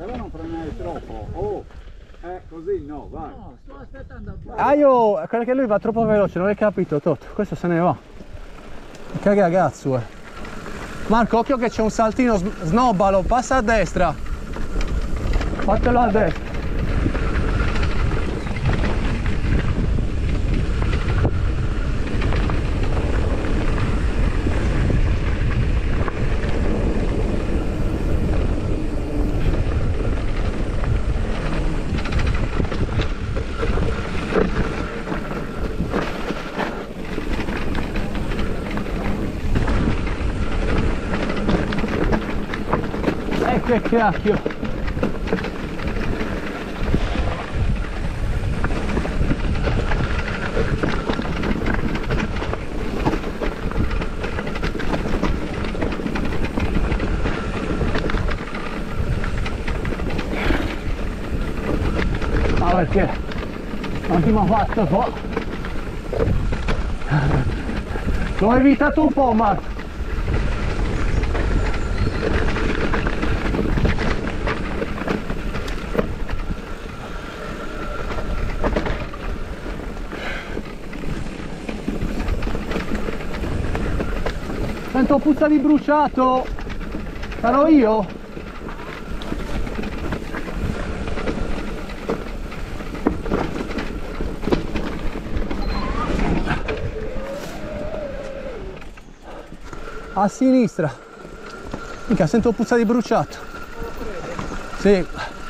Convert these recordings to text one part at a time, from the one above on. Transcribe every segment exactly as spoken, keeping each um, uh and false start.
però non premere troppo. Oh, eh, così no, vai. No, sto aspettando. Ah, io, quello che lui va troppo veloce, non hai capito, Toto. Questo se ne va. Che ragazzo, eh. Marco, occhio che c'è un saltino, snobbalo, passa a destra. Fatelo a destra. Che cacchio! Ma perché? Non ti mi ha fatto po'? L'ho evitato un po', Marco! Sento puzza di bruciato! Sarò io? A sinistra! Mica sento puzza di bruciato! Sì!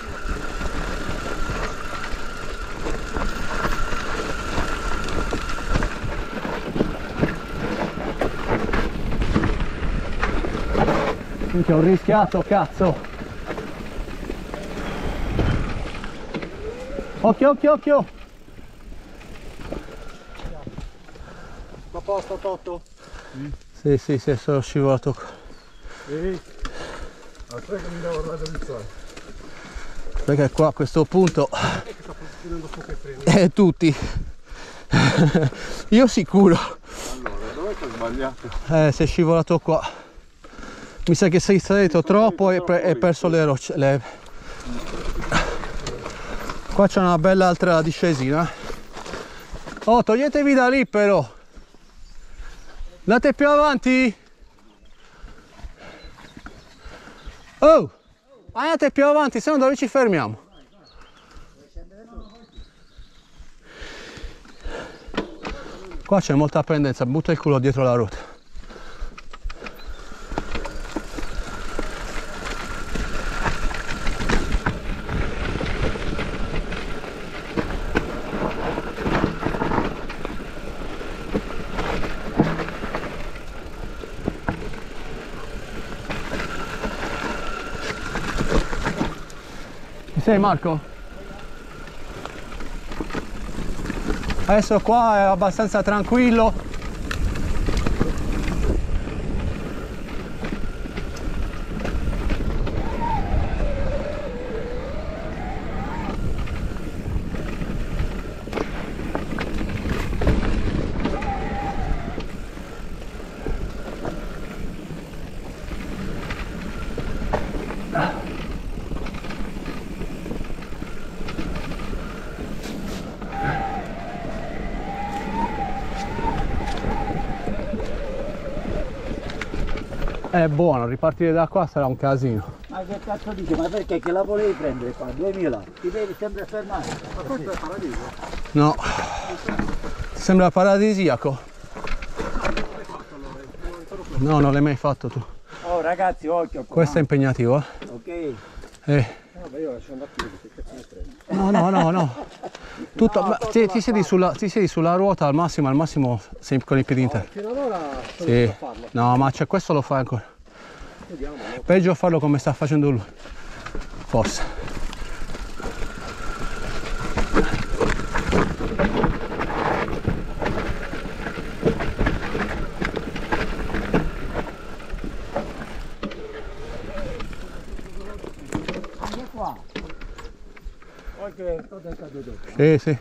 Minchia, ho rischiato, cazzo! Occhio, occhio, occhio! A posto, Totto? Sì, sì, sì, sono scivolato. Sì. Aspetta che mi devo raddrizzare. Perché qua a questo punto... È che sta facendo poche freni. Eh, tutti! Io sicuro! Allora, dove ho sbagliato? Eh, sei scivolato qua. Mi sa che sei salito troppo e hai perso le rocce. Le... Qua c'è una bella altra discesina. Oh, toglietevi da lì però. Andate più avanti. Oh, andate più avanti, se no dove ci fermiamo? Qua c'è molta pendenza, butta il culo dietro la ruota. Sei Marco? Adesso qua è abbastanza tranquillo. È buono, ripartire da qua sarà un casino. Ma che cazzo dice? Ma perché che la volevi prendere qua? duemila? Ti devi sempre fermare. Ma questo è paradiso? No, sembra paradisiaco. No, non l'hai mai fatto tu. Oh ragazzi, occhio. Questo è impegnativo, eh? Ok. Eh. Vabbè, io lascio andare più, che cazzo ne prendo? No, no, no, no. Tutto, No, ma ti, ti, siedi sulla, ti siedi sulla ruota al massimo, al massimo sei con i piedi interni. Fino ad ora sono Sì. a farlo. No, ma c'è questo lo fai ancora. Vediamo, no? Peggio farlo come sta facendo lui. Forse. Anche qua. Ok, tutto è caduto. Sì, sì.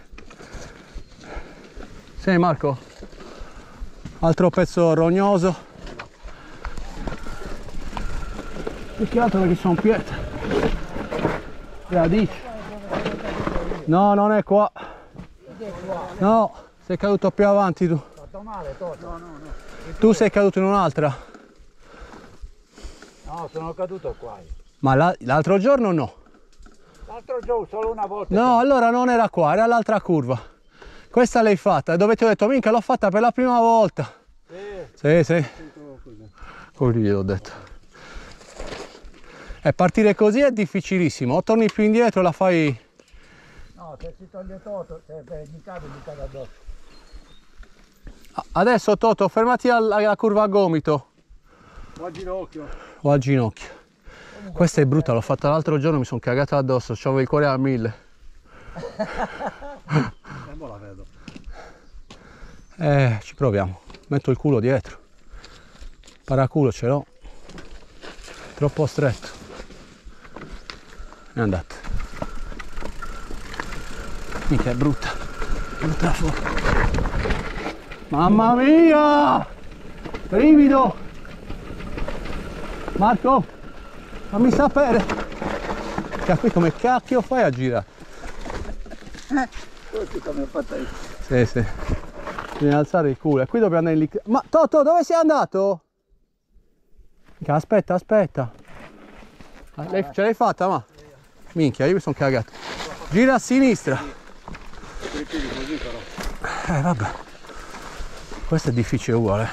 Sì, Marco. Altro pezzo rognoso. Più che altro perché sono pietre. Radice. No, non è qua. No, sei caduto più avanti tu. Fatto male, Toto? No, no, no. Tu sei caduto in un'altra. No, sono caduto qua. Ma la- l'altro giorno no. L'altro giorno solo una volta. No, allora non era qua, era l'altra curva. Questa l'hai fatta, dove ti ho detto, minchia, l'ho fatta per la prima volta. Sì. Sì, sì. Così gliel'ho detto. E partire così è difficilissimo, o torni più indietro e la fai... No, se si toglie Toto, se mi cade, mi cade addosso. Adesso Toto, fermati alla, alla curva a gomito. O a ginocchio. O al ginocchio. Questa è brutta, l'ho fatta l'altro giorno, mi sono cagato addosso, c'avevo il cuore a mille. E mo la vedo. Eh, ci proviamo. Metto il culo dietro. Paraculo ce l'ho. Troppo stretto. È andata. Mica è brutta. Brutta fuori. Mamma mia! Brivido! Marco! Fammi sapere! Cioè, qui come cacchio fai a girare? Così come ho fatto io. Sì, sì. Bisogna alzare il culo. E qui dobbiamo andare in lì. Ma Toto, dove sei andato? Minchia, aspetta, aspetta. Ah, lei- ce l'hai fatta, ma? Minchia, io mi sono cagato. Gira a sinistra. Così però. Eh, vabbè. Questo è difficile uguale.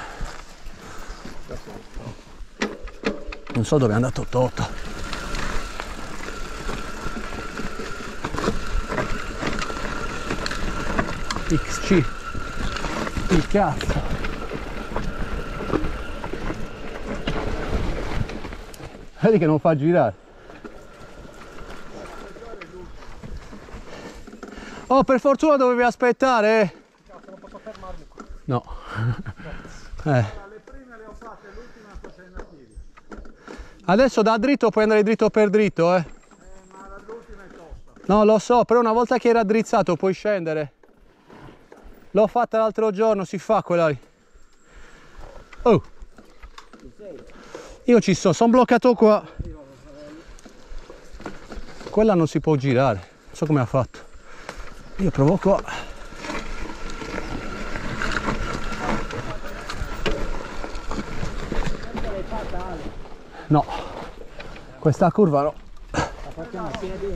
Non so dove è andato Toto. X C. Il cazzo. Vedi che non fa girare. Oh, per fortuna dovevi aspettare. eh. Non posso fermarmi qua. No. eh. Le prime le ho fatte, l'ultima sto facendo a piedi. Adesso da dritto puoi andare dritto per dritto, eh. Eh, ma l'ultima è tosta. No, lo so, però una volta che era drizzato puoi scendere. L'ho fatta l'altro giorno, si fa quella lì. Oh. Io ci sono, sono bloccato qua. Quella non si può girare, non so come ha fatto. Io provo qua. No, questa curva no. La facciamo a piedi.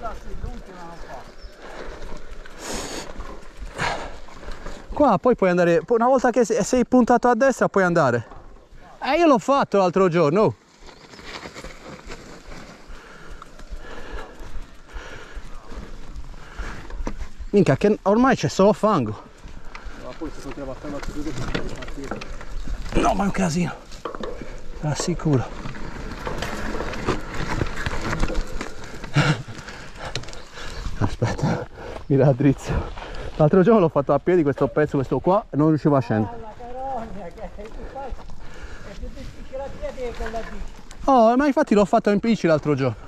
Qua poi puoi andare, poi una volta che sei sei puntato a destra puoi andare. Eh, io l'ho fatto l'altro giorno. Minchia, che ormai c'è solo fango. Ma poi si poteva fare la chiusa per partire. No, ma è un casino. Te l'assicuro. Aspetta, mi dà drizzo. L'altro giorno l'ho fatto a piedi questo pezzo, questo qua, e non riuscivo a scendere. La carogna, che è più facile. È più difficile a piedi che con la bici. Oh, ma infatti l'ho fatto in bici l'altro giorno.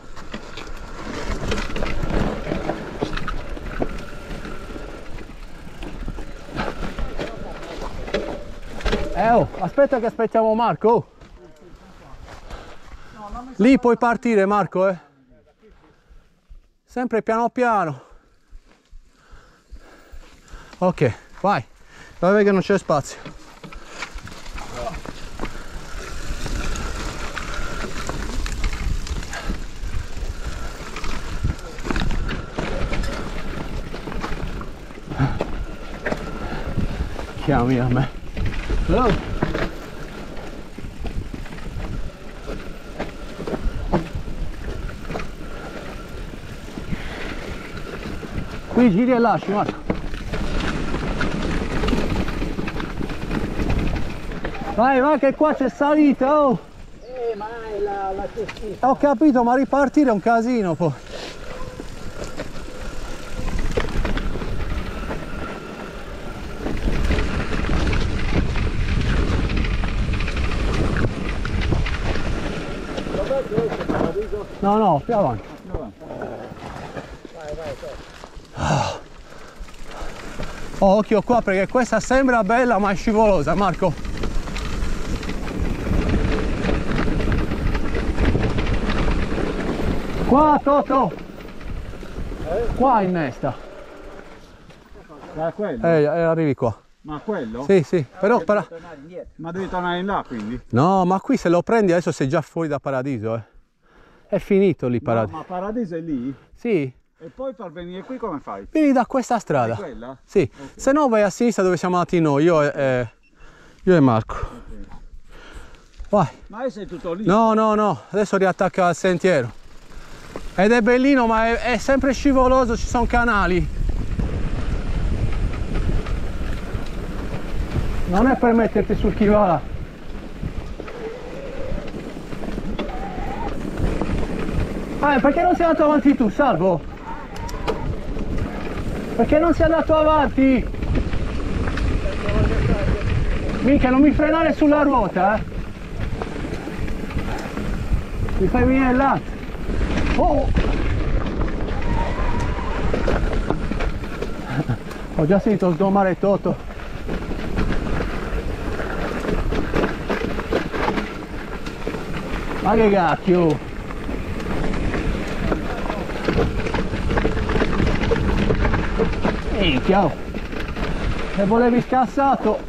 Eh oh, aspetta che aspettiamo Marco. Lì puoi partire Marco, eh. Sempre piano piano. Ok, vai. Vai che non c'è spazio. Chiami a me. Hello. Qui giri e lasci, Marco. Vai, vai che qua c'è salita, oh! Eh, ma è la, la cestina. Ho capito, ma ripartire è un casino poi. No, no, più avanti. Ah. Oh, occhio qua perché questa sembra bella ma è scivolosa, Marco. Qua, Toto! Qua innesta. Da quello? Eh, eh, arrivi qua. Ma quello? Sì, sì, però para- Tornare indietro. Ma devi tornare in là quindi? no, ma qui se lo prendi adesso sei già fuori da Paradiso, eh. È finito lì No, Paradiso. ma Paradiso è lì? Sì, E poi per venire qui come fai? vieni da questa È strada. quella? Sì, se no vai a sinistra dove siamo andati noi, io e, eh, io e Marco. Vai. Ma adesso è tutto lì? No, no, no, adesso riattacca al sentiero. Ed è bellino, ma è, è sempre scivoloso, ci sono canali. Non è per metterti sul chi va là. Ah, perché non sei andato avanti tu, Salvo? Perché non sei andato avanti? Mica, non mi frenare sulla ruota, eh. Mi fai venire il latte. Oh! Ho già sentito sdomare Toto. Ma che cacchio! Minchia! Oh. Se volevi scassato!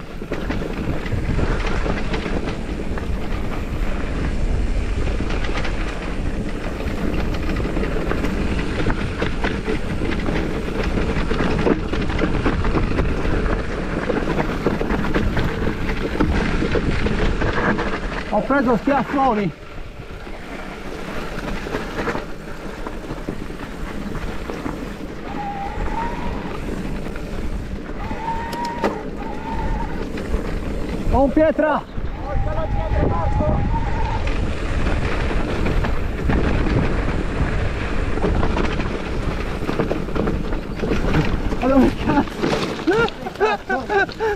Ho preso schiaffoni. Oh pietra! Ma dove cazzo?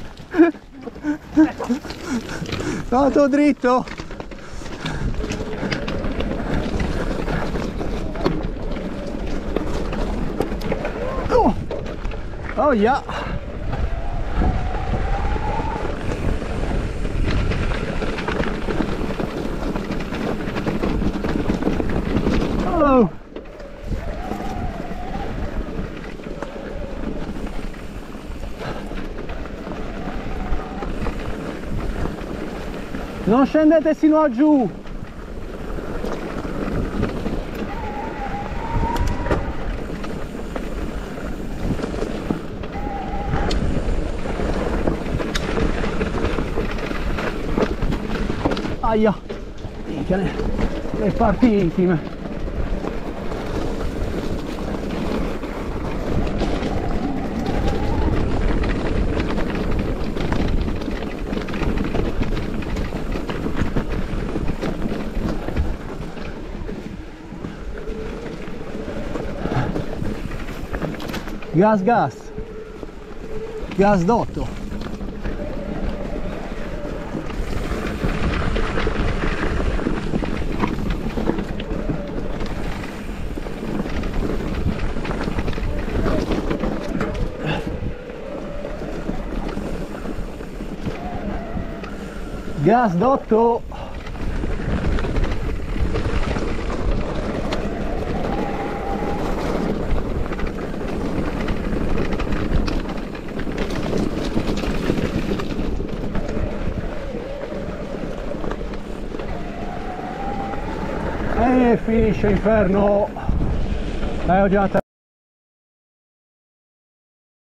Vado dritto! Oh, oh yeah! Oh! Non scendete sino a giù! Aia! Minchia, le, le parti intime! Gas gas, gasdotto. Gasdotto. E finisce inferno. Eh, ho già